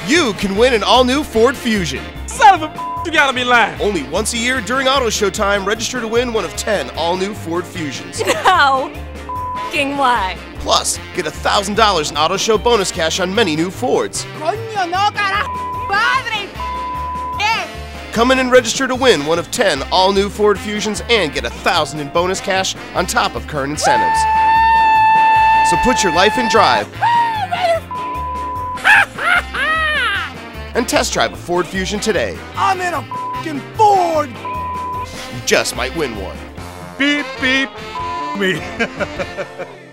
You can win an all-new Ford Fusion. Son of a you gotta be lying. Only once a year during Auto Show time, register to win one of 10 all-new Ford Fusions. No f***ing way. Plus, get $1,000 in Auto Show bonus cash on many new Fords. Coño, no, carajo, padre. Come in and register to win one of 10 all-new Ford Fusions and get $1,000 in bonus cash on top of current incentives. So put your life in drive and test drive a Ford Fusion today. I'm in a f***ing Ford. You just might win one. Beep, beep, me.